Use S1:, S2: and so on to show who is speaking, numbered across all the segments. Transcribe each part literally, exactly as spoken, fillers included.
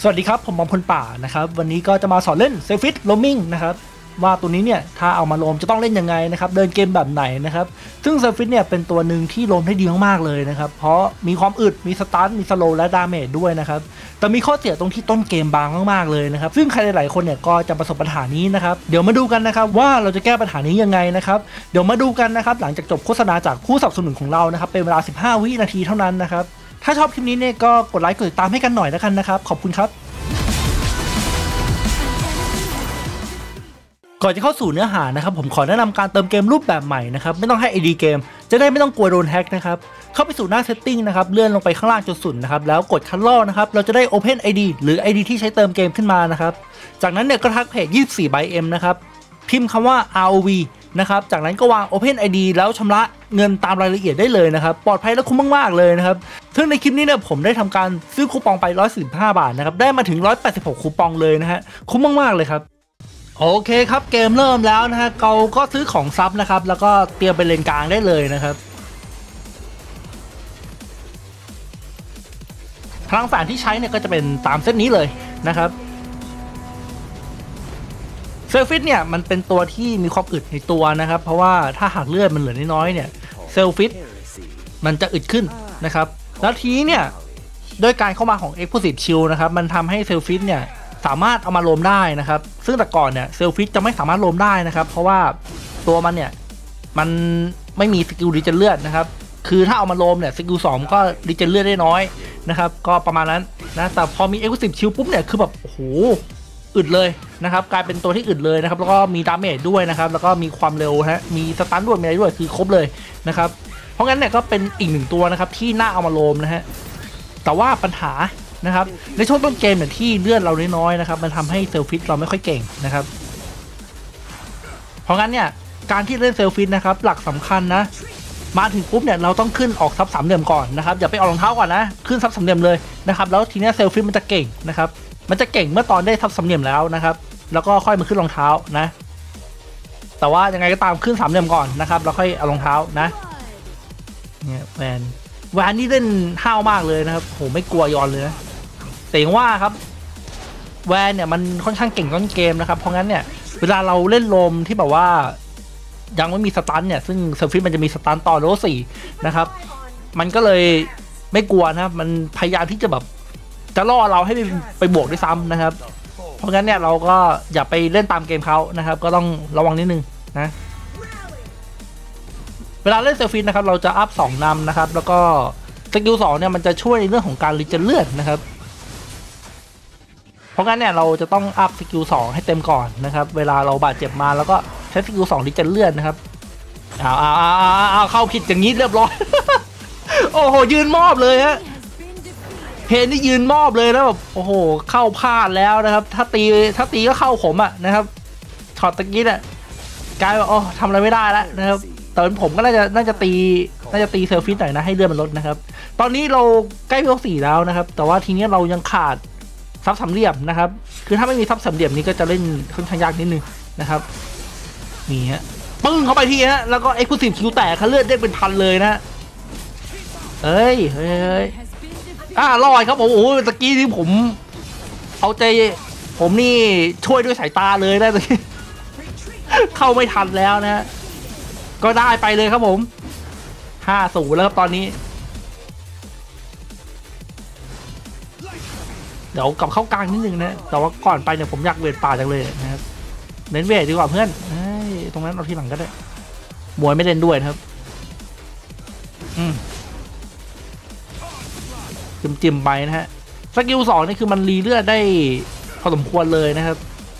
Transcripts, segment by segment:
S1: สวัสดีครับผมบอมพลป่านะครับวันนี้ก็จะมาสอนเล่นเซลฟิตโรมมิ่งนะครับว่าตัวนี้เนี่ยถ้าเอามาโรมจะต้องเล่นยังไงนะครับเดินเกมแบบไหนนะครับซึ่งเซลฟิตเนี่ยเป็นตัวหนึ่งที่โรมได้ดีมากๆเลยนะครับเพราะมีความอึดมีสตาร์ทมีสโลว์และดาเมจด้วยนะครับแต่มีข้อเสียตรงที่ต้นเกมบางมากๆเลยนะครับซึ่งใครหลายๆคนเนี่ยก็จะประสบปัญหานี้นะครับเดี๋ยวมาดูกันนะครับว่าเราจะแก้ปัญหานี้ยังไงนะครับเดี๋ยวมาดูกันนะครับหลังจากจบโฆษณาจากผู้สนับสนุนของเรานะครับเป็นเวลาสิบห้าวินาทีเท่านั้นนะครับถ้าชอบคลิปนี้เนี่ยก็กดไลค์กดติดตามให้กันหน่อยแล้วกันนะครับขอบคุณครับก่อนจะเข้าสู่เนื้อหานะครับผมขอแนะนำการเติมเกมรูปแบบใหม่นะครับไม่ต้องให้ ไอ ดี เกมจะได้ไม่ต้องกลัวโดนแฮ็กนะครับเข้าไปสู่หน้า Setting นะครับเลื่อนลงไปข้างล่างจนสุดนะครับแล้วกดคันลอกนะครับเราจะได้ Open ไอ ดี หรือ ไอ ดี ที่ใช้เติมเกมขึ้นมานะครับจากนั้นเนี่ยก็ทักเพจ ยี่สิบสี่ ไบ เอ็ม นะครับพิมพ์คำว่า อาร์ โอ วี นะครับจากนั้นก็วาง Open ไอ ดี แล้วชำระเงินตามรายละเอียดได้เลยนะครับปลอดภัยและคุ้มมากๆเลยนะครับซึ่งในคลิปนี้เนี่ยผมได้ทำการซื้อคูปองไปหนึ่งร้อยสี่สิบห้าบาทนะครับได้มาถึงหนึ่งร้อยแปดสิบหกคูปองเลยนะฮะคุ้มมากๆเลยครับโอเคครับเกมเริ่มแล้วนะฮะเราก็ซื้อของซับนะครับแล้วก็เตรียมไปเลนกลางได้เลยนะครับพลังแฝงที่ใช้เนี่ยก็จะเป็นตามเซตนี้เลยนะครับเซลฟิตเนี่ยมันเป็นตัวที่มีความอึดในตัวนะครับเพราะว่าถ้าหากเลือดมันเหลือน้อยๆเนี่ยเซลฟิตมันจะอึดขึ้นนะครับแล้วทีนี้เนี่ยด้วยการเข้ามาของ Explosive Shield นะครับมันทำให้เซลฟิตเนี่ยสามารถเอามาโรมได้นะครับซึ่งแต่ก่อนเนี่ยเซลฟิตจะไม่สามารถโรมได้นะครับเพราะว่าตัวมันเนี่ยมันไม่มีสกิลรีเจนเลือดนะครับคือถ้าเอามาโรมเนี่ยสกิลสองก็รีเจนเลือดได้น้อยนะครับก็ประมาณนั้นนะแต่พอมี Explosive Shield ปุ๊บเนี่ยคือแบบโอ้โหอึดเลยนะครับกลายเป็นตัวที่อึดเลยนะครับแล้วก็มีดาเมจด้วยนะครับแล้วก็มีความเร็วฮะมีสตันด้วยมีอะไรด้วยคือครบเลยนะครับเพราะงั้นเนี่ยก็เป็นอีกหนึ่งตัวนะครับที่น่าเอามาโรมนะฮะแต่ว่าปัญหานะครับในช่วงต้นเกมเนี่ยที่เลือดเราน้อยๆนะครับมันทำให้เซลฟิตเราไม่ค่อยเก่งนะครับเพราะงั้นเนี่ยการที่เล่นเซลฟิตนะครับหลักสำคัญนะมาถึงปุ๊บเนี่ยเราต้องขึ้นออกซับสามเหลี่ยมก่อนนะครับอย่าไปออกรองเท้าก่อนนะขึ้นซับสามเหลี่ยมเลยนะครับแล้วทีนี้เซลฟิตมันจะเก่งนะครับมันจะเก่งเมื่อตอนได้ซับสามเหลี่ยมแล้วนะครับแล้วก็ค่อยมาขึ้นรองเท้านะแต่ว่ายังไงก็ตามขึ้นสามเหลี่ยมก่อนนะครับแล้วค่อยเอารองเท้านะเนี่ยแมนแวนนี่เล่นห้าวมากเลยนะครับโหไม่กลัวยอนเลยนะแต่อย่างว่าครับแวนเนี่ยมันค่อนข้างเก่งต้นเกมนะครับเพราะงั้นเนี่ยเวลาเราเล่นโรมที่แบบว่ายังไม่มีสตันเนี่ยซึ่งเซลฟิตมันจะมีสตันต่อเลเวลสี่นะครับมันก็เลยไม่กลัวนะครับมันพยายามที่จะแบบจะล่อเราให้ไปไปบวกด้วยซ้ำนะครับเพราะงั้นเนี่ยเราก็อย่าไปเล่นตามเกมเขานะครับก็ต้องระวังนิดนึงนะเวลาเล่นเซลฟิตนะครับเราจะอัพสองนำนะครับแล้วก็สกิลสองเนี่ยมันจะช่วยในเรื่องของการรีเจนเลือดนะครับเพราะงั้นเนี่ยเราจะต้องอัพสกิลสองให้เต็มก่อนนะครับเวลาเราบาดเจ็บมาแล้วก็ใช้สกิลสองรีเจนเลือดนะครับเอาเอาเอาเอาเข้าผิดอย่างนี้เรียบร้อย โอ้โหยืนมอบเลยฮะเพนนี่ยืนมอบเลยแล้วแบบโอ้โหเข้าพลาดแล้วนะครับถ้าตีถ้าตีก็เข้าผมอ่ะนะครับช็อตตะกี้อ่ะกลายว่าโอ้ทำอะไรไม่ได้แล้วนะครับแต่ผมก็น่าจะน่าจะตีน่าจะตีเซลฟิตหน่อยนะให้เลือดมันลดนะครับตอนนี้เราใกล้เลเวลสี่แล้วนะครับแต่ว่าทีนี้เรายังขาดซับสามเหลี่ยมนะครับคือถ้าไม่มีซับสามเหลี่ยมนี้ก็จะเล่นค่อนข้างยากนิดนึงนะครับนี่ฮะปึ้งเข้าไปทีฮะแล้วก็เอ็กซ์คลูซีฟคิวแตกเขาเลือดได้เป็นพันเลยนะเอ้ยเฮ้ยอ่ารอดครับผมโอ้โหตะกี้ที่ผมเอาใจผมนี่ช่วยด้วยสายตาเลยนะตะกี้เข้าไม่ทันแล้วนะก็ได้ไปเลยครับผมห้าศูนย์แล้วครับตอนนี้เดี๋ยวกลับเข้ากลางนิดนึงนะแต่ว่าก่อนไปเนี่ยผมอยากเวทป่าจังเลยนะครับเน้นเวทดีกว่าเพื่อนตรงนั้นเอาทีหลังก็ได้มวยไม่เล่นด้วยนะครับอืมจิ้มๆไปนะฮะสกิลสองนี่คือมันรีเลือดได้พอสมควรเลยนะครับ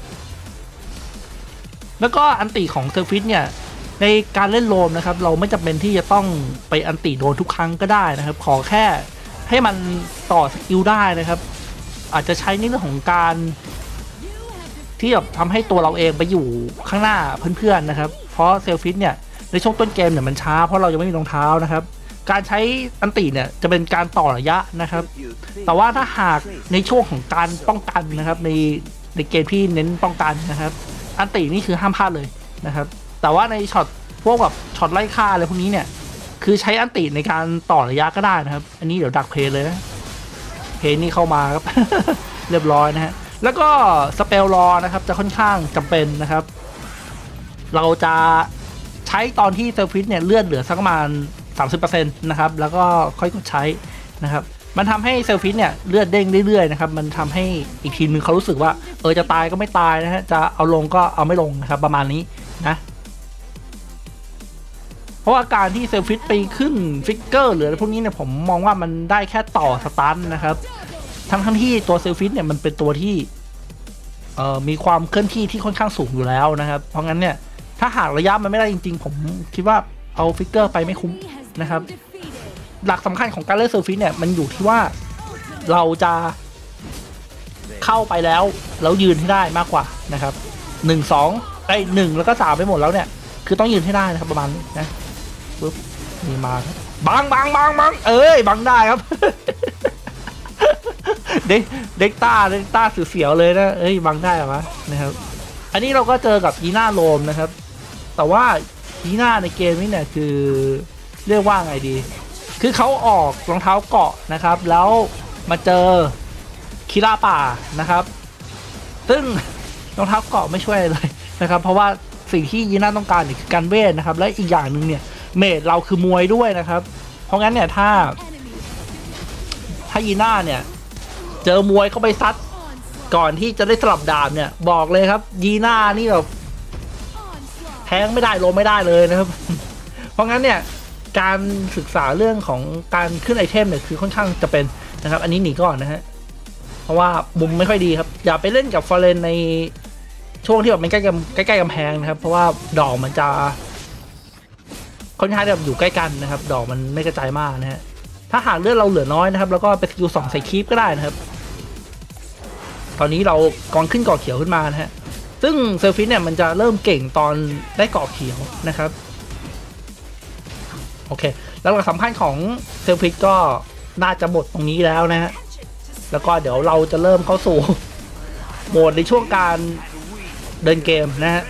S1: แล้วก็อันติของเซอร์ฟิตเนี่ยในการเล่นโรมนะครับเราไม่จำเป็นที่จะต้องไปอันติโดนทุกครั้งก็ได้นะครับขอแค่ให้มันต่อสกิลได้นะครับอาจจะใช้ในเรื่องของการที่แบบทำให้ตัวเราเองไปอยู่ข้างหน้าเพื่อนๆนะครับเพราะเซลฟิตเนี่ยในช่วงต้นเกมเนี่ยมันช้าเพราะเรายังไม่มีรองเท้านะครับการใช้อันติเนี่ยจะเป็นการต่อระยะนะครับแต่ว่าถ้าหากในช่วงของการป้องกันนะครับในในเกมที่เน้นป้องกันนะครับอันตินี่คือห้ามพลาดเลยนะครับแต่ว่าในช็อตพวกแบบช็อตไล่ฆ่าอะไรพวกนี้เนี่ยคือใช้อันติในการต่อระยะก็ได้นะครับอันนี้เดี๋ยวดักเพลเลยนะเพลนี่เข้ามาครับเรียบร้อยนะฮะแล้วก็สเปลรอนะครับจะค่อนข้างจำเป็นนะครับเราจะใช้ตอนที่เซลฟิตเนี่ยเลือดเหลือสักประมาณ สามสิบเปอร์เซ็นต์ นะครับแล้วก็ค่อยกดใช้นะครับมันทำให้เซลฟิตเนี่ยเลือดเด้งเรื่อยๆนะครับมันทำให้อีกทีนึงเขารู้สึกว่าเออจะตายก็ไม่ตายนะฮะจะเอาลงก็เอาไม่ลงนะครับประมาณนี้นะเพราะว่าการที่เซลฟิตไปขึ้นฟิกเกอร์หรืออะไรพวกนี้เนี่ยผมมองว่ามันได้แค่ต่อสตันนะครับทั้งทั้งที่ตัวเซลฟิตเนี่ยมันเป็นตัวที่เอ่อมีความเคลื่อนที่ที่ค่อนข้างสูงอยู่แล้วนะครับเพราะงั้นเนี่ยถ้าหากระยะมันไม่ได้จริงๆผมคิดว่าเอาฟิกเกอร์ไปไม่คุ้มนะครับหลักสำคัญของการเล่นเซลฟิตเนี่ยมันอยู่ที่ว่าเราจะเข้าไปแล้วแล้วยืนให้ได้มากกว่านะครับหนึ่งสองไอ้หนึ่งแล้วก็สามไปหมดแล้วเนี่ยคือต้องยืนให้ได้นะครับประมาณนี้นะปุ๊บมีมาบังบังบังบังเอ้ยบังได้ครับ เด็กเด็กต้าเด็กต้าเสียวๆเลยนะเอ้ยบังได้หรอวะนะครับอันนี้เราก็เจอกับยีน่าโรมนะครับแต่ว่ายีน่าในเกมนี้เนี่ยคือเรียกว่าไงดีคือเขาออกรองเท้าเกาะนะครับแล้วมาเจอคิราป่านะครับซึ่งรองเท้าเกาะไม่ช่วยเลยนะครับเพราะว่าสิ่งที่ยีน่าต้องการเนี่ยคือการเวทนะครับและอีกอย่างหนึ่งเนี่ยเมจเราคือมวยด้วยนะครับเพราะงั้นเนี่ยถ้าถ้ายีน่าเนี่ยเจอมวยเข้าไปซัดก่อนที่จะได้สลับดาบเนี่ยบอกเลยครับยีน่านี่แบบแทงไม่ได้ลงไม่ได้เลยนะครับเพราะงั้นเนี่ยการศึกษาเรื่องของการขึ้นไอเทมเนี่ยคือค่อนข้างจะเป็นนะครับอันนี้หนีก่อนนะฮะเพราะว่ามุมไม่ค่อยดีครับอย่าไปเล่นกับฟอร์เรนในช่วงที่แบบมันใกล้กับใกล้ๆกำแพงนะครับเพราะว่าดอกมันจะค่อนข้างแบบอยู่ใกล้กันนะครับดอกมันไม่กระจายมากนะฮะถ้าหากเลือดเราเหลือน้อยนะครับแล้วก็ไปสกิลสองใส่คีปก็ได้นะครับตอนนี้เรากองขึ้นเกาะเขียวขึ้นมานะฮะซึ่งเซลฟิตเนี่ยมันจะเริ่มเก่งตอนได้เกาะเขียวนะครับโอเคแล้วหลักสำคัญของเซลฟิตก็น่าจะหมดตรงนี้แล้วนะฮะแล้วก็เดี๋ยวเราจะเริ่มเข้าสู่โหมดในช่วงการเดินเกมนะฮะ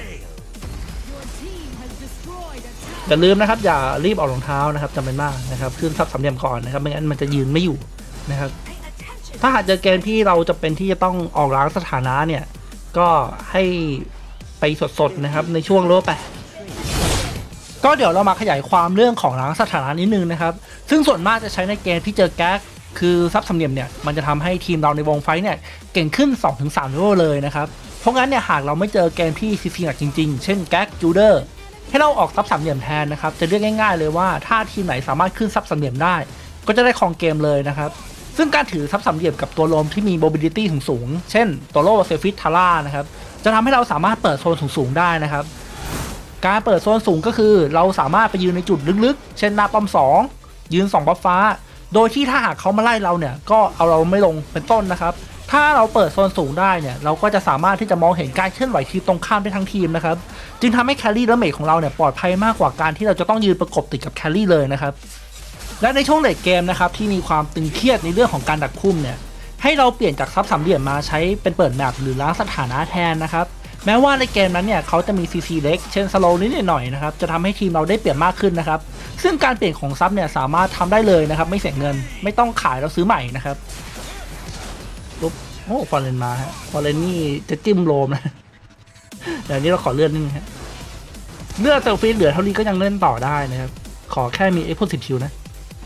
S1: อย่าลืมนะครับอย่ารีบออกรองเท้านะครับจำเป็นมากนะครับขึ้นซับสามเหลี่ยมก่อนนะครับไม่งั้นมันจะยืนไม่อยู่นะครับถ้าหากเจอเกมที่เราจะเป็นที่จะต้องออกล้างสถานะเนี่ยก็ให้ไปสดๆนะครับในช่วงโลไปก็เดี๋ยวเรามาขยายความเรื่องของล้างสถานะนิดนึงนะครับซึ่งส่วนมากจะใช้ในเกมที่เจอแก๊กคือซับสามเหลี่ยมเนี่ยมันจะทำให้ทีมเราในวงไฟเนี่ยเก่งขึ้น สองถึงสาม เลเวลเลยนะครับเพราะงั้นเนี่ยหากเราไม่เจอเกมที่ซีซีหนักจริงๆเช่นแก๊กจูเดอร์ให้เราออกซับสามเหลี่ยมแทนนะครับจะเรียกง่ายๆเลยว่าถ้าทีมไหนสามารถขึ้นซับสามเหลี่ยมได้ก็จะได้ครองเกมเลยนะครับซึ่งการถือซับสามเหลี่ยมกับตัวลมที่มี mobility สูงๆเช่นตัวโลเซฟิตทาร่านะครับจะทำให้เราสามารถเปิดโซนสูงๆได้นะครับการเปิดโซนสูงก็คือเราสามารถไปยืนในจุดลึกๆเช่นหน้าป้อมสองยืนสองบัฟฟ้าโดยที่ถ้าหากเขามาไล่เราเนี่ยก็เอาเราไม่ลงเป็นต้นนะครับถ้าเราเปิดโซนสูงได้เนี่ยเราก็จะสามารถที่จะมองเห็นการเคลื่อนไหวทีมตรงข้ามได้ทั้งทีมนะครับจึงทำให้แครี่และเมจของเราเนี่ยปลอดภัยมากกว่าการที่เราจะต้องยืนประกบติดกับแครี่เลยนะครับและในช่วงเลทเกมนะครับที่มีความตึงเครียดในเรื่องของการดักพุ่มเนี่ยให้เราเปลี่ยนจากซับสามเหลี่ยมมาใช้เป็นเปิดแมปหรือล้างสถานะแทนนะครับแม้ว่าในเกมนั้นเนี่ยเขาจะมี ซี ซี เล็กเช่นสโลว์นิดหน่อยนะครับจะทำให้ทีมเราได้เปรียบมากขึ้นนะครับซึ่งการเปลี่ยนของซับเนี่ยสามารถทำได้เลยนะครับไม่เสียเงินไม่ต้องขายแล้วซื้อใหม่นะครับปุ๊บโอ้ฟอร์เรนมาฮะฟอร์เรนนี่จะจิ้มโลมนะเดี๋ยวนี้เราขอเลื่อนนิดนึงฮะเลือดเซลฟิตเหลือเท่านี้ก็ยังเล่นต่อได้นะครับขอแค่มีเอ็กซ์โพสิทิวนะ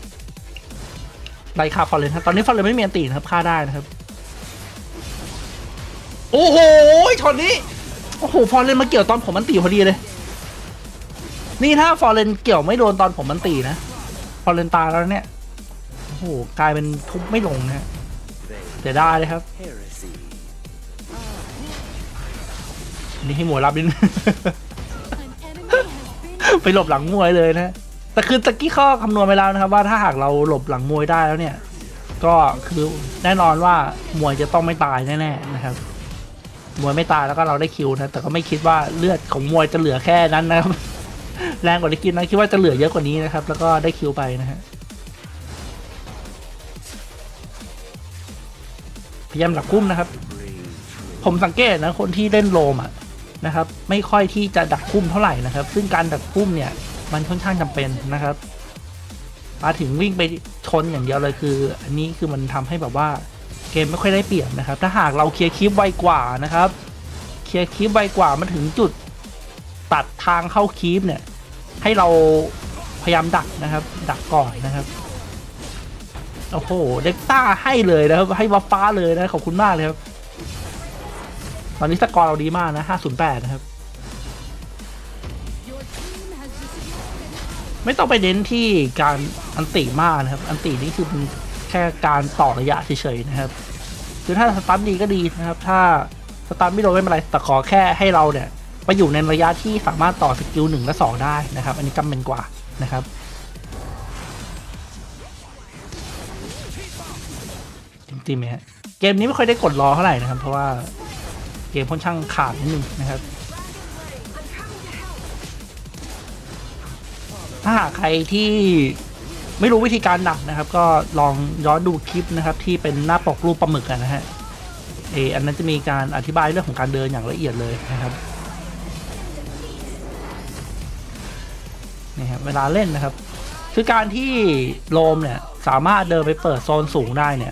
S1: ไล่ฆ่าฟอร์เรนครับตอนนี้ฟอร์เรนไม่มีอันตีนะครับฆ่าได้นะครับโอ้โหช็อตนี้โอ้โหฟอร์เรนมาเกี่ยวตอนผมมันตีพอดีเลยนี่ถ้าฟอร์เรนเกี่ยวไม่โดนตอนผมมันตีนะฟอร์เรนตายแล้วเนี่ยโอ้โหกลายเป็นทุบไม่ลงนะฮะเสียดายเลยครับนี่ให้หมวยรับดิน ไปหลบหลังมวยเลยนะแต่คือตะกี้ข้อคำนวณไปแล้วนะครับว่าถ้าหากเราหลบหลังมวยได้แล้วเนี่ยก็คือแน่นอนว่ามวยจะต้องไม่ตายแน่ๆนะครับมวยไม่ตายแล้วก็เราได้คิวนะแต่ก็ไม่คิดว่าเลือดของมวยจะเหลือแค่นั้นนะครับแรงกว่าที่คิดนะคิดว่าจะเหลือเยอะกว่านี้นะครับแล้วก็ได้คิวไปนะฮะพยายามหลักพุ่มนะครับผมสังเกตนะคนที่เล่นโลมอ่ะนะครับไม่ค่อยที่จะดักพุ่มเท่าไหร่นะครับซึ่งการดักพุ่มเนี่ยมันค่อนข้างจำเป็นนะครับมาถึงวิ่งไปชนอย่างเดียวเลยคืออันนี้คือมันทำให้แบบว่าเกมไม่ค่อยได้เปรียบนะครับถ้าหากเราเคลียร์คลิปไวกว่านะครับเคลียร์คลิปไวกว่ามาถึงจุดตัดทางเข้าคลิปเนี่ยให้เราพยายามดักนะครับดักก่อนนะครับโอ้โหเด็กต้าให้เลยนะครับให้วับฟ้าเลยนะขอบคุณมากเลยครับตอนนี้สกอร์เราดีมากนะห้าศูนย์แปดนะครับไม่ต้องไปเน้นที่การอันติมากนะครับอันตินี่คือเป็นแค่การต่อระยะเฉยๆนะครับคือถ้าสตาร์ทดีก็ดีนะครับถ้าสตาร์ทไม่โดนไม่เป็นไรแต่ขอแค่ให้เราเนี่ยไปอยู่ในระยะที่สามารถต่อสกิลหนึ่งและสองได้นะครับอันนี้จำเป็นกว่านะครับจริงๆไหมฮะเกมนี้ไม่ค่อยได้กดรอเท่าไหร่นะครับเพราะว่าเกมค่อนข้างขาดนิดนึงนะครับถ้าหากใครที่ไม่รู้วิธีการดักนะครับก็ลองย้อนดูคลิปนะครับที่เป็นหน้าปกรูปปลาหมึกกันนะฮะเอออันนั้นจะมีการอธิบายเรื่องของการเดินอย่างละเอียดเลยนะครับนี่ครับเวลาเล่นนะครับคือการที่โลมเนี่ยสามารถเดินไปเปิดโซนสูงได้เนี่ย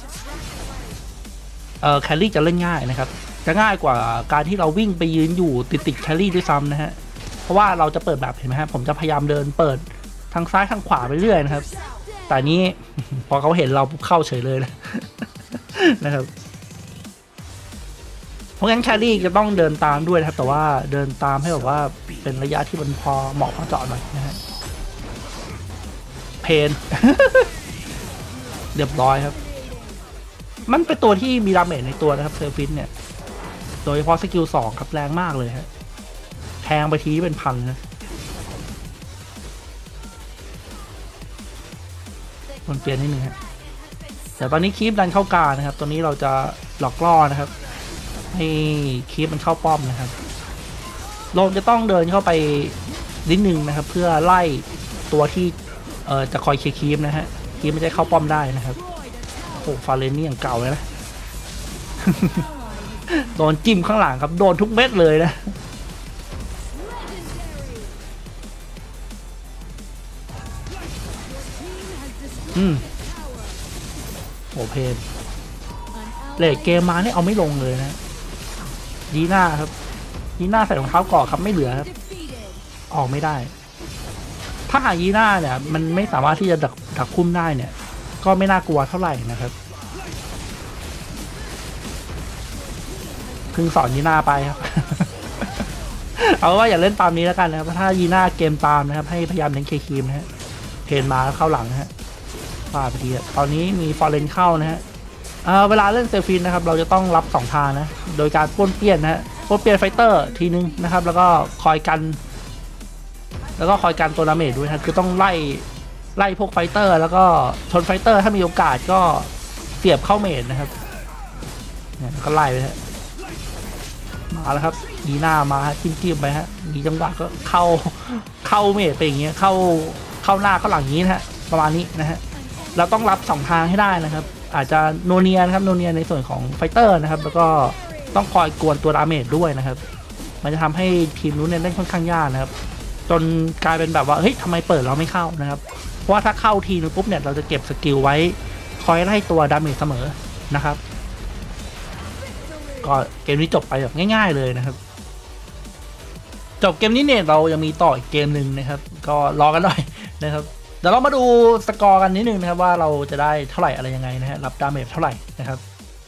S1: เออแคลรี่จะเล่นง่ายนะครับจะง่ายกว่าการที่เราวิ่งไปยืนอยู่ติดติดแคลรี่ด้วยซ้ำนะฮะเพราะว่าเราจะเปิดแบบเห็นไหมครับผมจะพยายามเดินเปิดทางซ้ายทางขวาไปเรื่อยนะครับแต่นี้พอเขาเห็นเราปุ๊บเข้าเฉยเลยนะ นะครับเพราะงั้นแคลรี่จะต้องเดินตามด้วยนะครับแต่ว่าเดินตามให้แบบว่าเป็นระยะที่มันพอเหมาะพอเจาะหน่อยนะฮะเพน เรียบร้อยครับมันเป็นตัวที่มีดาเมจในตัวนะครับเซอร์ฟินเนี่ยโดยเฉพาะสกิลสองครับแรงมากเลยฮะแทงไปทีเป็นพันนะมันเปลี่ยนนิดนึงฮะแต่ตอนนี้คีปดันเข้ากลางนะครับตัวนี้เราจะหลอกล่อนะครับให้คีปมันเข้าป้อมนะครับโลมจะต้องเดินเข้าไปนิดนึงนะครับเพื่อไล่ตัวที่เอ่อจะคอยเคลียร์คีปนะฮะคีปไม่ได้เข้าป้อมได้นะครับโอ้ฟาเรนนี่อย่างเก่าเลยนะ โดนจิ้มข้างหลังครับโดนทุกเม็ดเลยนะอืมโอเพนเลดเกมมาเนี่ยเอาไม่ลงเลยนะยีน่าครับยีน่าใส่รองเท้าเกาะครับไม่เหลือครับออกไม่ได้ถ้าหากยีน่าเนี่ยมันไม่สามารถที่จะดักดักคุ้มได้เนี่ยก็ไม่น่ากลัวเท่าไหร่นะครับเพิ่งสอนยีน่าไปครับ เอาว่าอย่าเล่นตามนี้แล้วกันนะครับถ้ายีน่าเกมตามนะครับให้พยายามเน้นเคคีมนะฮะเพนมาเข้าหลังนะฮะฟาดไปทีตอนนี้มีฟอร์เรนเข้านะฮะเ, เวลาเล่นเซฟินนะครับเราจะต้องรับสองทางนะโดยการป้วนเปี้ยนนะฮะป้วนเปี้ยนไฟเตอร์ทีนึงนะครับแล้วก็คอยกันแล้วก็คอยกันตัวดาเมจด้วยนะคือต้องไล่ไล่พวกไฟเตอร์แล้วก็ชนไฟเตอร์ถ้ามีโอกาสก็เสียบเข้าเมจนะครับเนี่ยก็ไล่ไปฮะมาแล้วครับยีน่ามาจิ้มจิ้มไปฮะมีจังหวะก็เข้าเข้าเมจไปอย่างเงี้ยเข้าเข้าหน้าเข้าหลังนี้นะฮะประมาณนี้นะฮะเราต้องรับสองทางให้ได้นะครับอาจจะโนเนียนะครับโนเนียในส่วนของไฟเตอร์นะครับแล้วก็ต้องคอยกวนตัวดาเมจด้วยนะครับมันจะทำให้ทีมนู้นเนี่ยเล่นค่อนข้างยากนะครับจนกลายเป็นแบบว่าเฮ้ยทำไมเปิดเราไม่เข้านะครับเพราะว่าถ้าเข้าทีนึงปุ๊บเนี่ยเราจะเก็บสกิลไว้คอยไล่ตัวดาเมจเสมอนะครับก็เกมนี้จบไปแบบง่ายๆเลยนะครับจบเกมนี้เนี่ยเรายังมีต่ออีกเกมหนึ่งนะครับก็รอกันหน่อยนะครับเดี๋ยวเรามาดูสกอร์กันนิดนึงนะครับว่าเราจะได้เท่าไหร่อะไรยังไงนะฮะรับดาเมจเท่าไหร่นะครับ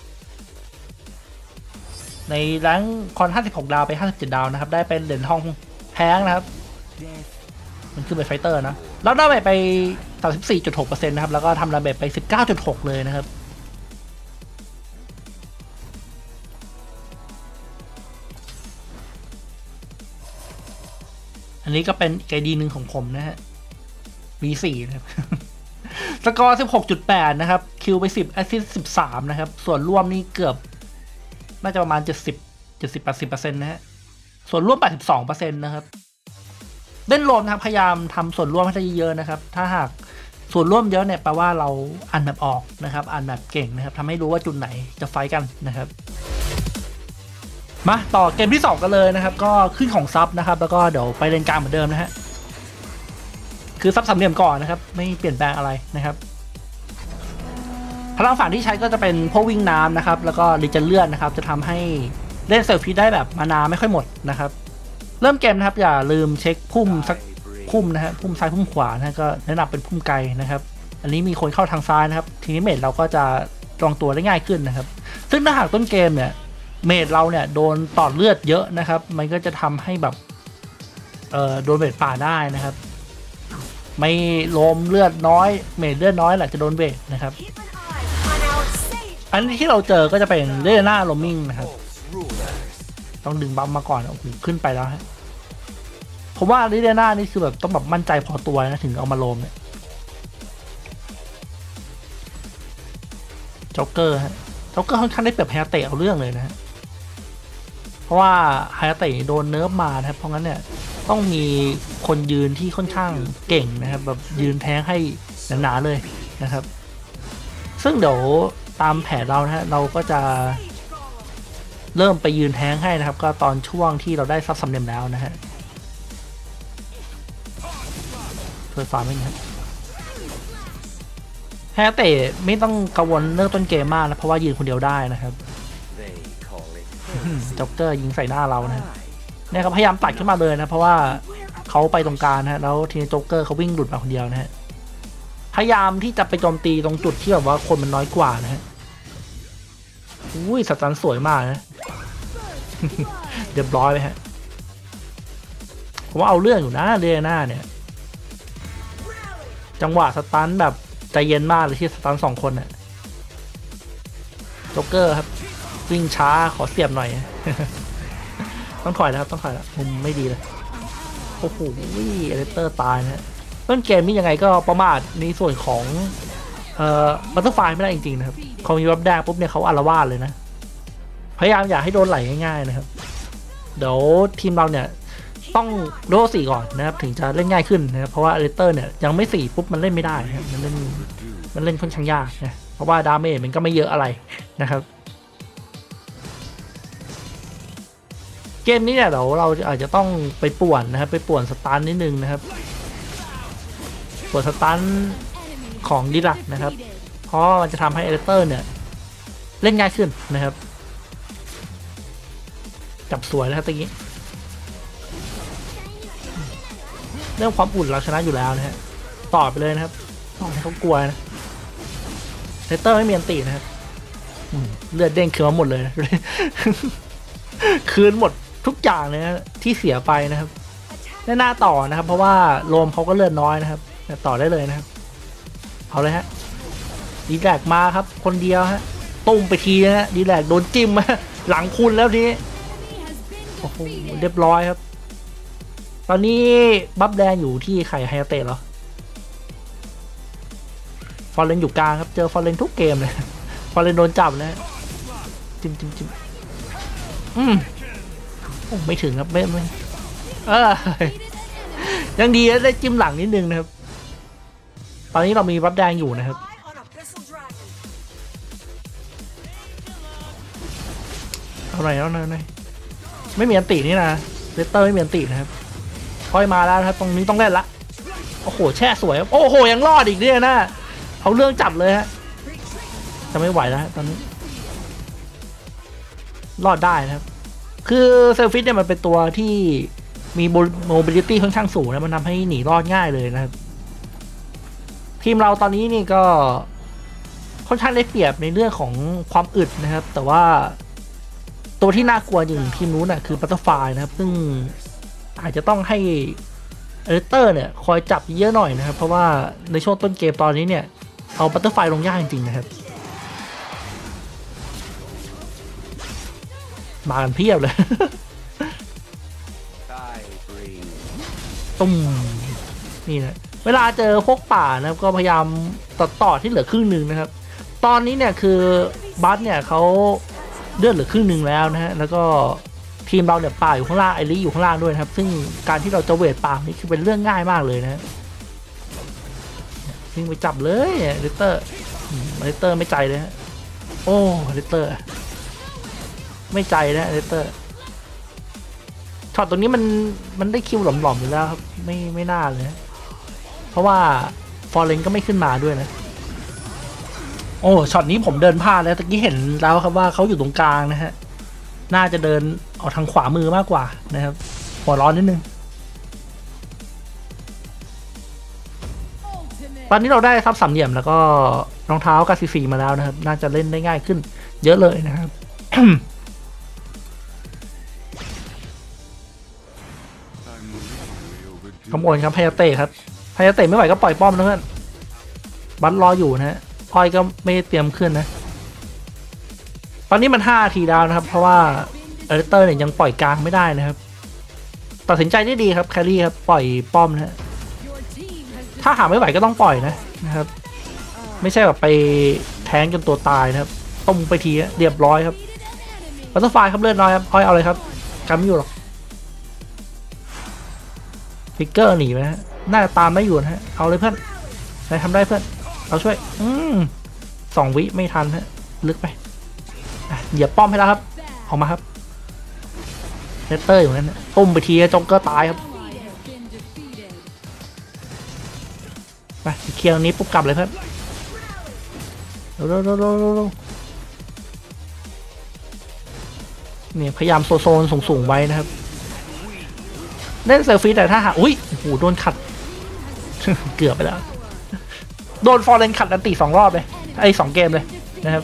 S1: ในแรงคอนห้าสิบหกดาวไปห้าสิบเจ็ดดาวนะครับได้เป็นเหรียญทองแพงนะครับมันขึ้นไปไฟเตอร์นะรับดาเมจไป สามสิบสี่จุดหกเปอร์เซ็นต์ นะครับแล้วก็ทำดาเมจไป สิบเก้าจุดหก เลยนะครับอันนี้ก็เป็นไอดีหนึ่งของผมนะฮะ วี สี่ นะครับ สกอร์ สิบหกจุดแปด นะครับคิวไปสิบแอสซิสต์สิบสามนะครับส่วนร่วมนี่เกือบน่าจะประมาณเจ็ดสิบ เจ็ดสิบ แปดสิบเปอร์เซ็นต์ นะฮะส่วนร่วม แปดสิบสองเปอร์เซ็นต์ นะครับเล่นโลมนะครับพยายามทำส่วนร่วมให้ได้เยอะนะครับถ้าหากส่วนร่วมเยอะเนี่ยแปลว่าเราอ่านแบบออกนะครับอ่านแบบเก่งนะครับทำให้รู้ว่าจุดไหนจะไฟกันนะครับมาต่อเกมที่สองกันเลยนะครับก็ขึ้นของซับนะครับแล้วก็เดี๋ยวไปเล่นกลางเหมือนเดิมนะฮะคือซับสามเหลี่ยมก่อนนะครับไม่เปลี่ยนแปลงอะไรนะครับพลังฝั่งที่ใช้ก็จะเป็นพวกวิ่งน้ำนะครับแล้วก็รีเจนเลือดนะครับจะทำให้เล่นเซลฟิตได้แบบมานาไม่ค่อยหมดนะครับเริ่มเกมนะครับอย่าลืมเช็คพุ่มสักพุ่มนะฮะพุ่มซ้ายพุ่มขวานะก็แนะนำเป็นพุ่มไกลนะครับอันนี้มีคนเข้าทางซ้ายนะครับทีนี้เมจเราก็จะจองตัวได้ง่ายขึ้นนะครับซึ่งถ้าหากต้นเกมเนี่ยเมจเราเนี่ยโดนต่อเลือดเยอะนะครับมันก็จะทำให้แบบเอ่อโดนเมจป่าได้นะครับไม่ลมเลือดน้อยเมจเลือดน้อยแหละจะโดนเบรกนะครับอันนี้ที่เราเจอก็จะเป็นเรน่าโรมิงนะครับต้องดึงบัมมาก่อนโอ้โหขึ้นไปแล้วฮะผมว่าเรน่านี่คือแบบต้องแบบมั่นใจพอตัวนะถึงเอามาโรมเนี่ยจ็อกเกอร์ฮะจ็อกเกอร์ค่อนข้างได้เปรียบไฮยาเตะเอาเรื่องเลยนะฮะเพราะว่าไฮยาเตะโดนเนิร์ฟมานะครับเพราะงั้นเนี่ยต้องมีคนยืนที่ค่อนข้างเก่งนะครับแบบยืนแทงให้หนาๆเลยนะครับซึ่งเดี๋ยวตามแผนเรานะฮะเราก็จะเริ่มไปยืนแทงให้นะครับก็ตอนช่วงที่เราได้ซับสำเร็จแล้วนะฮะเพื่อฟ้าไม่ครับไฮยาเตะไม่ต้องกังวลเรื่องต้นเกมมากนะเพราะว่ายืนคนเดียวได้นะครับจ็อกเกอร์ยิงใส่หน้าเรานะเนี่ยครับพยายามตัดขึ้นมาเลยนะเพราะว่าเขาไปตรงกลางนะแล้วทีนี้จ็อกเกอร์เขาวิ่งหลุดมาคนเดียวนะฮะพยายามที่จะไปโจมตีตรงจุดที่แบบว่าคนมันน้อยกว่านะฮะอุ้ยสตันสวยมากนะเรียบร้อยไปฮะผมว่าเอาเรื่องอยู่นะเรน่าเนี่ยจังหวะสตันแบบใจเย็นมากเลยที่สตันสองคนน่ะจ็อกเกอร์ครับวิ่งช้าขอเสียบหน่อยต้องถอยแล้วครับต้องถอยแล้วมุมไม่ดีเลยโอ้โหเอเลเตอร์ตายนะต้นเกมนี้ยังไงก็ประมาทในส่วนของเอ่อบัตเตอร์ไฟไม่ได้จริงๆนะครับเขามีวับแดงปุ๊บเนี่ยเขาอารวาสเลยนะพยายามอย่าให้โดนไหลง่ายๆนะครับเดี๋ยวทีมเราเนี่ยต้องโดนสี่ก่อนนะครับถึงจะเล่นง่ายขึ้นนะครับเพราะว่าเอเลเตอร์เนี่ยยังไม่สี่ปุ๊บมันเล่นไม่ได้นะครับมันเล่นมันเล่นค่อนข้างยากนะเพราะว่าดาเมจมันก็ไม่เยอะอะไรนะครับเกมนี้เนี่ยเดี๋ยวเราอาจจะต้องไปป่วนนะครับไปป่วนสตันนิดนึงนะครับป่วนสตันของดิลักนะครับเพราะมันจะทำให้เอเลเตอร์เนี่ยเล่นง่ายขึ้นนะครับจับสวยนะครับตะกี้เรื่องความอุ่นเราชนะอยู่แล้วนะฮะต่อไปเลยนะครับต้องให้เขากลัวนะเอเลเตอร์ไม่มีอันตีนะครับเลือดเด้งคืนมาหมดเลยนะคืนหมดทุกอย่างเลยนะที่เสียไปนะครับได้หน้าต่อนะครับเพราะว่าโลมเขาก็เลือดน้อยนะครับต่อได้เลยนะครับเอาเลยฮะดีแลกมาครับคนเดียวฮะตุ้มไปทีนะฮะดีแลกโดนจิ้มหลังคุณแล้วทีนี้โอ้โหเรียบร้อยครับตอนนี้บัฟแดงอยู่ที่ไข่ไฮยาเตะเหรอฟอร์เรนอยู่กลางครับเจอฟอร์เรนทุกเกมเลยฟอร์เรนโดนจับนะจิ้มจิ้มจิ้มอืมโอ้ไม่ถึงครับไม่ไม่เออยังดีได้จิ้มหลังนิดนึงนะครับตอนนี้เรามีบัฟแดงอยู่นะครับเอาหน่อยเอาหน่อยเอาหน่อยไม่มีอันตินี่นะเลสเตอร์ไม่มีอันตินะครับค่อยมาแล้วครับตรงนี้ต้องเล่นละโอ้โหแช่สวยโอ้โหยังรอดอีกเนี่ยนะเอาเรื่องจับเลยฮะจะไม่ไหวแล้วตอนนี้รอดได้นะครับคือเซลฟิตเนี่ยมันเป็นตัวที่มีโมบิลิตี้ค่อนข้างสูงนะมันทำให้หนีรอดง่ายเลยนะครับทีมเราตอนนี้นี่ก็ค่อนข้างได้เปรียบในเรื่องของความอึดนะครับแต่ว่าตัวที่น่ากลัวอย่างทีมนู้นน่ะคือบัตเตอร์ไฟนะครับซึ่งอาจจะต้องให้เอเลเตอร์เนี่ยคอยจับเยอะหน่อยนะครับเพราะว่าในช่วงต้นเกมตอนนี้เนี่ยเอาบัตเตอร์ไฟลงยากจริงๆนะครับมากันเพียบเลยตุ้มนี่นะเวลาเจอพวกป่านะครับก็พยายามตัดต่อที่เหลือครึ่งหนึ่งนะครับตอนนี้เนี่ยคือบัสเนี่ยเขาเลือดเหลือครึ่งหนึ่งแล้วนะฮะแล้วก็ทีมเราเนี่ยป่าอยู่ข้างล่างไอริอยู่ข้างล่างด้วยนะครับซึ่งการที่เราจะเวทป่านี่คือเป็นเรื่องง่ายมากเลยนะทิ้งไปจับเลยลิเตอร์ลิเตอร์ไม่ใจเลยฮะโอ้ลิเตอร์ไม่ใจนะลิเตอร์ช็อตตรงนี้มันมันได้คิวหล่อมๆอยู่แล้วครับไม่ไม่น่าเลยเพราะว่าฟอร์เรนก็ไม่ขึ้นมาด้วยนะโอ้ช็อตนี้ผมเดินพลาดแล้วตะกี้เห็นแล้วครับว่าเขาอยู่ตรงกลางนะฮะน่าจะเดินออกทางขวามือมากกว่านะครับหัวร้อนนิดนึงตอนนี้เราได้ซับสามเหลี่ยมแล้วก็รองเท้ากาซีซีมาแล้วนะครับน่าจะเล่นได้ง่ายขึ้นเยอะเลยนะครับขโมยครับพยาเตะครับพยาเตะไม่ไหวก็ปล่อยป้อมนะเพื่อนบัตรออยู่นะฮะพอยก็ไม่เตรียมขึ้นนะตอนนี้มันห้าทีดาวนะครับเพราะว่าเอเดเตอร์เนี่ยยังปล่อยกลางไม่ได้นะครับตัดสินใจได้ดีครับแครี่ครับปล่อยป้อมนะฮะถ้าหาไม่ไหวก็ต้องปล่อยนะนะครับไม่ใช่แบบไปแทงจนตัวตายนะครับต้มไปทีเรียบร้อยครับบัตเตอร์ไฟครับเลือดน้อยครับพอยเอาเลยครับกันไม่อยู่หรอกฟิกเกอร์หนีไปนะฮะน่าจะตามไม่อยู่นะฮะเอาเลยเพื่อนนายทำได้เพื่อนเราช่วยอืมสองวิไม่ทันฮะลึกไปเหยียบป้อมให้แล้วครับออกมาครับเลสเตอร์อยู่นั้นตุ้มไปทีจ็อกเกอร์ตายครับไปเคลียร์นี้ปุ๊บกลับเลยเพื่อนเร็วเร็วเร็วเร็วเร็วเนี่ยพยายามโซโซนสูงๆไว้นะครับเล่นเซลฟี่แต่ถ้าหาอุ้ยโอ้โหโดนขัด เกือบไปแล้วโดนฟอร์เรนขัดอันตีสองรอบเลยไอ้สองเกมเลยนะครับ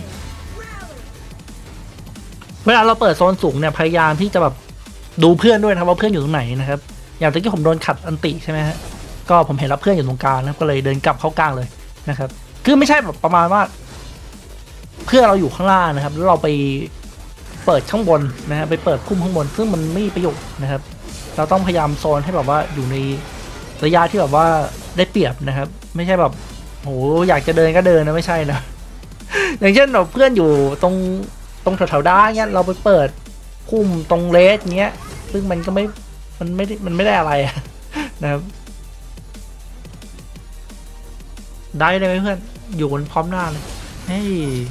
S1: เวลาเราเปิดโซนสูงเนี่ยพยายามที่จะแบบดูเพื่อนด้วยนะครับว่าเพื่อนอยู่ตรงไหนนะครับอย่างตะกี้ผมโดนขัดอันติใช่ไหมฮะก็ผมเห็นรับเพื่อนอยู่ตรงกลางนะก็เลยเดินกลับเข้ากลางเลยนะครับคือไม่ใช่แบบประมาณว่าเพื่อนเราอยู่ข้างล่างนะครับแล้วเราไปเปิดข้างบนนะฮะไปเปิดพุ่มข้างบนซึ่งมันไม่มีประโยชน์นะครับเราต้องพยายามโซนให้แบบว่าอยู่ในระยะที่แบบว่าได้เปรียบนะครับไม่ใช่แบบโหอยากจะเดินก็เดินนะไม่ใช่นะ อย่างเช่นเราเพื่อนอยู่ตรงตรงแถวๆด้านเงี้ยเราไปเปิดพุ่มตรงเลสเงี้ยซึ่งมันก็ไม่มันไม่ได้มันไม่ได้อะไร นะครับได้เลยไหมเพื่อนอยู่บนพร้อมหน้าเลยเฮ้ย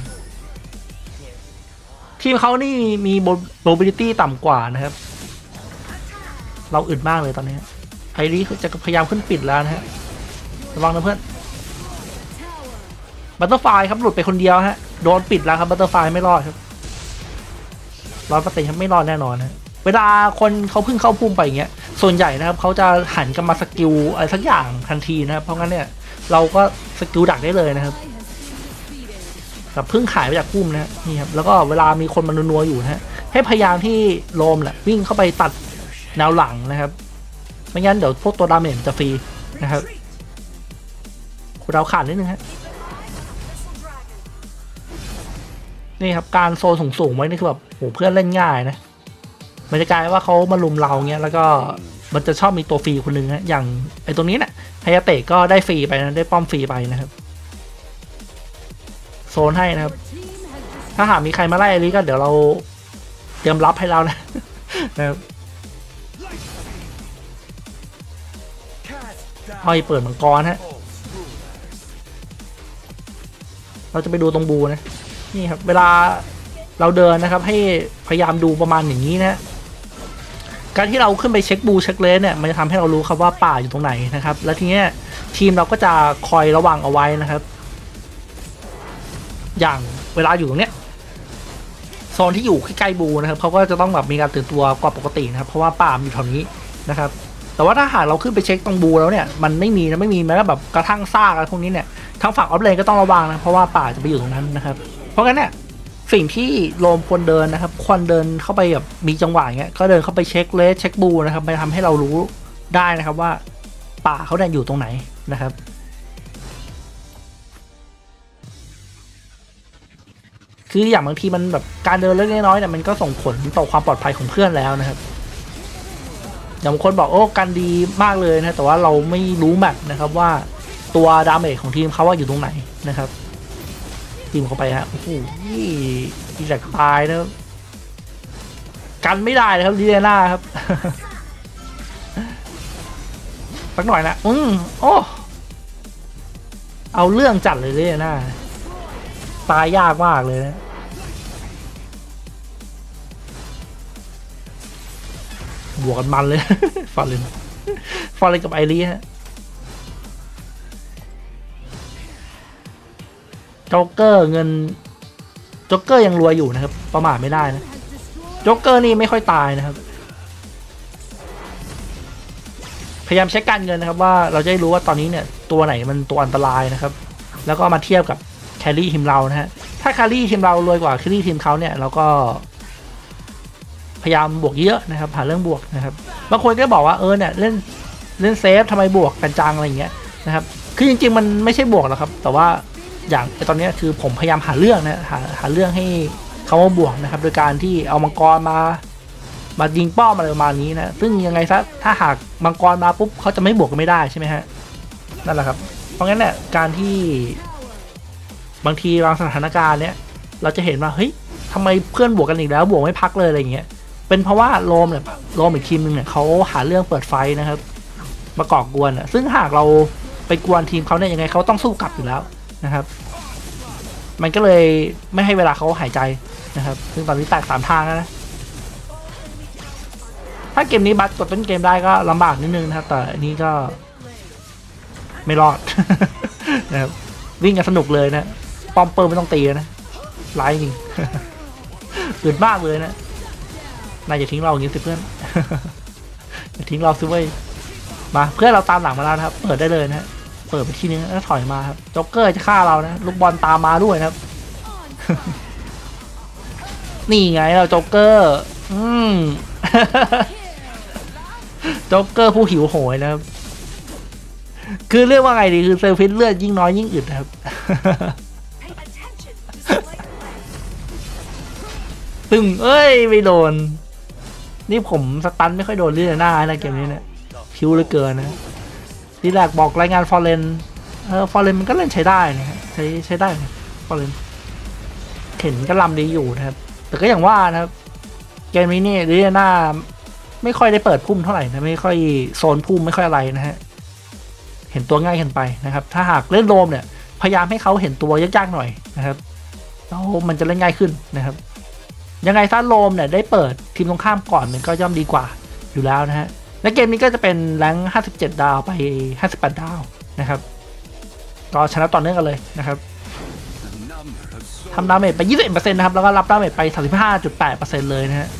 S1: ทีมเขานี่มีโมบิลิตี้ต่ำกว่านะครับเราอึดมากเลยตอนนี้ไอรีจะพยายามขึ้นปิดแล้วนะฮะระวังนะเพื่อนบัตเตอร์ไฟครับหลุดไปคนเดียวฮะโดนปิดแล้วครับบัตเตอร์ไฟไม่รอดครับร้อยเปอร์เซ็นต์ครับไม่รอดแน่นอนฮะเวลาคนเขาเพิ่งเข้าพุ่มไปอย่างเงี้ยส่วนใหญ่นะครับเขาจะหันกันมาสกิลอะไรสักอย่างทันทีนะครับเพราะงั้นเนี่ยเราก็สกิลดักได้เลยนะครับแบบเพิ่งขายไปจากพุ่มนะนี่ครับแล้วก็เวลามีคนมานัวๆอยู่นะฮะให้พยายามที่โลมแหละวิ่งเข้าไปตัดแนวหลังนะครับไม่งั้นเดี๋ยวพวกตัวดาเมจจะฟรีนะครับคุณเราขาดนิดนึงฮะนี่ครับการโซนสูงๆไว้นี่คือแบบโหเพื่อนเล่นง่ายนะมันจะกลายว่าเขามาลุมเราเงี้ยแล้วก็มันจะชอบมีตัวฟรีคนนึงฮะอย่างไอ้ตรงนี้เนี่ยไฮยาเตะก็ได้ฟรีไปนะได้ป้อมฟรีไปนะครับโซนให้นะครับถ้าหากมีใครมาไล่อลิก็เดี๋ยวเราเตรียมรับให้เรานะนะครับอ้อยเปิดมังกรฮะเราจะไปดูตรงบูนะนี่ครับเวลาเราเดินนะครับให้พยายามดูประมาณอย่างนี้นะการที่เราขึ้นไปเช็คบูเช็คเลสเนี่ยมันจะทำให้เรารู้ครับว่าป่าอยู่ตรงไหนนะครับแล้วทีเนี้ยทีมเราก็จะคอยระวังเอาไว้นะครับอย่างเวลาอยู่ตรงเนี้ยโซนที่อยู่ใกล้ๆบูนะครับเขาก็จะต้องแบบมีการตื่นตัวกว่าปกตินะครับเพราะว่าป่าอยู่แถวนี้นะครับแต่ว่าถ้าหากเราขึ้นไปเช็คตรงบูแล้วเนี่ยมันไม่มีนะไม่มีแม้แบบกระทั่งซากอะไรพวกนี้เนี่ยทางฝั่งออฟเลนก็ต้องระวังนะเพราะว่าป่าจะไปอยู่ตรงนั้นนะครับเพราะงั้นเนี่ยสิ่งที่โลมควรเดินนะครับควรเดินเข้าไปแบบมีจังหวะเงี้ยก็เดินเข้าไปเช็คเลสเช็คบูนะครับไปทำให้เรารู้ได้นะครับว่าป่าเขาเนี่ยอยู่ตรงไหนนะครับคืออย่างบางทีมันแบบการเดินเล็กน้อยเนี่ยมันก็ส่งผลต่อความปลอดภัยของเพื่อนแล้วนะครับอย่างบางคนบอกโอ้กันดีมากเลยนะแต่ว่าเราไม่รู้แมปนะครับว่าตัวดาเมจของทีมเขาว่าอยู่ตรงไหนนะครับทีมเข้าไปฮะโอ้โหอีแหลกตายนะครับกันไม่ได้นะครับลีเดน่าครับสักหน่อยนะอืมโอ้เอาเรื่องจัดเลยลีเดน่าตายยากมากเลยนะบวกกันมันเลยฟาเลนฟาเลนกับไอรีฮะกจ็อกเกอร์เงินโจ๊กเกอร์ยังรวยอยู่นะครับประมาทไม่ได้นะโจ๊กเกอร์นี่ไม่ค่อยตายนะครับพยายามเช็คการเงินนะครับว่าเราจะได้รู้ว่าตอนนี้เนี่ยตัวไหนมันตัวอันตรายนะครับแล้วก็มาเทียบกับแครี่ทีมเรานะฮะถ้าแครี่ทีมเรารวยกว่าแครี่ทีมเขาเนี่ยเราก็พยายามบวกเยอะนะครับหาเรื่องบวกนะครับบางคนก็บอกว่าเออเนี่ยเล่นเล่นเซฟทำไมบวกกันจังอะไรอย่างเงี้ยนะครับคือจริงๆมันไม่ใช่บวกหรอกครับแต่ว่าอย่างตอนนี้คือผมพยายามหาเรื่องนะหาหาเรื่องให้เขามาบวกนะครับโดยการที่เอามังกรมามายิงป้อมอะไรประมาณนี้นะซึ่งยังไงซะถ้าหากมังกรมาปุ๊บเขาจะไม่บวกกันไม่ได้ใช่ไหมฮะนั่นแหละครับเพราะงั้นเนี่ยการที่บางทีบางสถานการณ์เนี้ยเราจะเห็นว่าเฮ้ยทำไมเพื่อนบวกกันอีกแล้วบวกไม่พักเลยอะไรอย่างเงี้ยเป็นเพราะว่าโรมเนี่ยโรมอีกทีมนึงเนี่ยเขาหาเรื่องเปิดไฟนะครับมาก่อกวนอ่ะซึ่งหากเราไปกวนทีมเขาเนี่ยยังไงเขาต้องสู้กลับอยู่แล้วนะครับมันก็เลยไม่ให้เวลาเขาหายใจนะครับซึ่งตอนนี้แตกสามทางแล้วนะถ้าเกมนี้บัตกดต้นเกมได้ก็ลำบากนิดนึงนะครับแต่อันนี้ก็ไม่รอด นะครับวิ่งกันสนุกเลยนะปอมเปิร์ไม่ต้องตีนะไล่จริง อึดมากเลยนะนายอย่าทิ้งเราอย่างนี้สิเพื่อน อย่าทิ้งเราซิเว้ยมาเพื่อนเราตามหลังมาแล้วนะครับเปิดได้เลยนะเปิดไปทีนึงแล้วถอยมาครับจ็อกเกอร์จะฆ่าเรานะลูกบอลตามมาด้วยนะครับ นี่ไงเราจ็อกเกอร์อืม จ็อกเกอร์ผู้หิวโหยนะครับคือเรียกว่าไงดีคือเซลฟิสเลือดยิ่งน้อยยิ่งอึดนะครับ ตึงเอ้ยไม่โดนนี่ผมสตันไม่ค่อยโดนเลือดหน้านะเกมนี้เนี่ยคิวเหลือเกินนะที่แรกบอกรายงานฟอร์เรนเออฟอร์เรนมันก็เล่นใช้ได้นะฮะใช้ใช้ได้นะฟอร์เรนเห็นก็ลำดีอยู่นะครับแต่ก็อย่างว่านะครับเกมนี้นี่เลือดหน้าไม่ค่อยได้เปิดพุ่มเท่าไหร่นะไม่ค่อยโซนพุ่มไม่ค่อยอะไรนะฮะเห็นตัวง่ายเกินไปนะครับถ้าหากเล่นโรมเนี่ยพยายามให้เขาเห็นตัวยากๆหน่อยนะครับแล้วมันจะเล่นง่ายขึ้นนะครับยังไงถ้าโรมเนี่ยได้เปิดทีมตรงข้ามก่อนมันก็ย่อมดีกว่าอยู่แล้วนะฮะและเกมนี้ก็จะเป็นแรงห้าสิบเจ็ดดาวไปห้าสิบแปดดาวนะครับก็ชนะต่อเนื่องกันเลยนะครับทำดาเมจไป ยี่สิบเอ็ดเปอร์เซ็นต์ นะครับแล้วก็รับดาเมจไป สามสิบห้าจุดแปดเปอร์เซ็นต์ เลยนะฮะ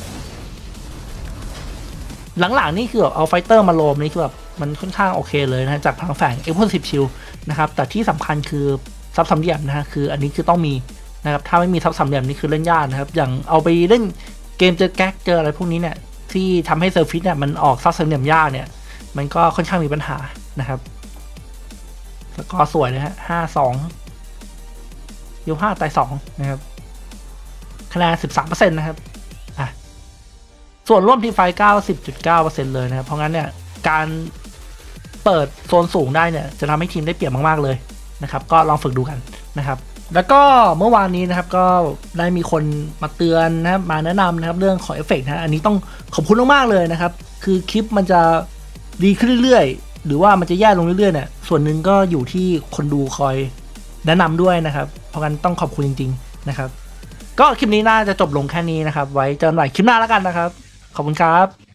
S1: หลังๆนี่คือแบบเอาไฟเตอร์มาโรมนี่คือแบบมันค่อนข้างโอเคเลยนะจากพลังแฝง เอ็กซ์ โพสิทีฟ ชิลด์ นะครับแต่ที่สำคัญคือซับสามเหลี่ยมนะฮะคืออันนี้คือต้องมีนะครับถ้าไม่มีซับสามเหลี่ยมนี่คือเล่นยากนะครับอย่างเอาไปเล่นเกมเจอแก๊กเจออะไรพวกนี้เนี่ยที่ทำให้เซอร์ฟิสเนี่ยมันออกซับสามเหลี่ยมยากเนี่ยมันก็ค่อนข้างมีปัญหานะครับแล้วก็สวยเลยฮะห้าสองยูห้าตายสองนะครับคะแนน สิบสามเปอร์เซ็นต์ นะครับอ่ะส่วนร่วมทีไฟ เก้าสิบจุดเก้าเปอร์เซ็นต์ เลยนะครับเพราะงั้นเนี่ยการเปิดโซนสูงได้เนี่ยจะทำให้ทีมได้เปรียบมากๆเลยนะครับก็ลองฝึกดูกันนะครับแล้วก็เมื่อวานนี้นะครับก็ได้มีคนมาเตือนนะครับมาแนะนำนะครับเรื่องของเอฟเฟกต์นะอันนี้ต้องขอบคุณมากๆเลยนะครับคือคลิปมันจะดีขึ้นเรื่อยๆหรือว่ามันจะแย่ลงเรื่อยๆเนี่ยส่วนหนึ่งก็อยู่ที่คนดูคอยแนะนำด้วยนะครับเพราะงั้นต้องขอบคุณจริงๆนะครับก็คลิปนี้น่าจะจบลงแค่นี้นะครับไว้เจอกันใหม่คลิปหน้าแล้วกันนะครับขอบคุณครับ